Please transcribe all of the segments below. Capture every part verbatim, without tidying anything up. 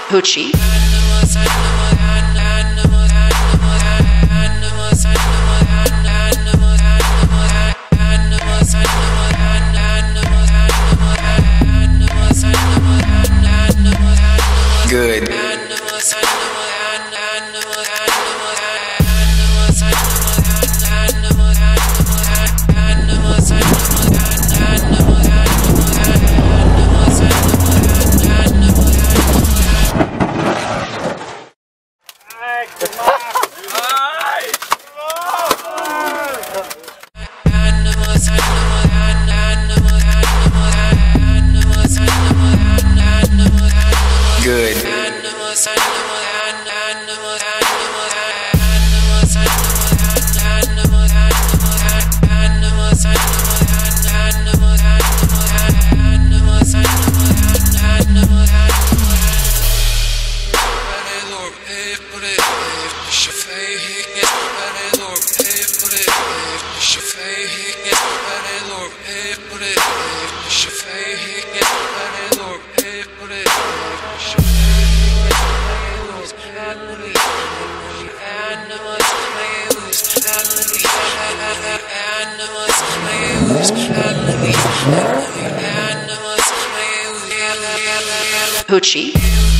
Hoochie. Good. Good. Hoochie.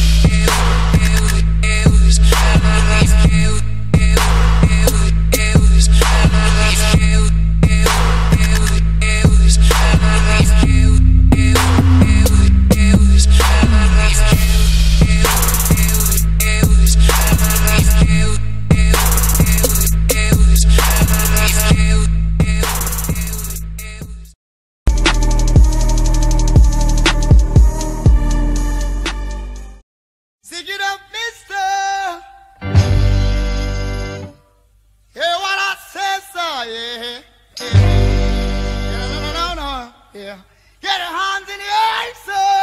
Yeah. Get your hands in the air,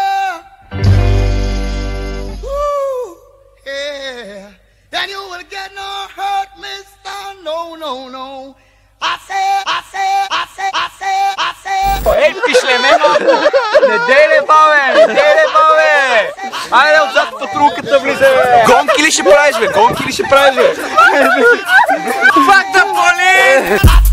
sir. Woo, yeah. Then you will get no hurt, mister. No, no, no. I say, I say, I say, I say, I say. Ej, pišle meno! Ne dele bave, ne dele bave! Ajde odzad pod rukата влизе! Гонки ли ще правиш, бе? Гонки ли ще правиш, бе? Fuck the police!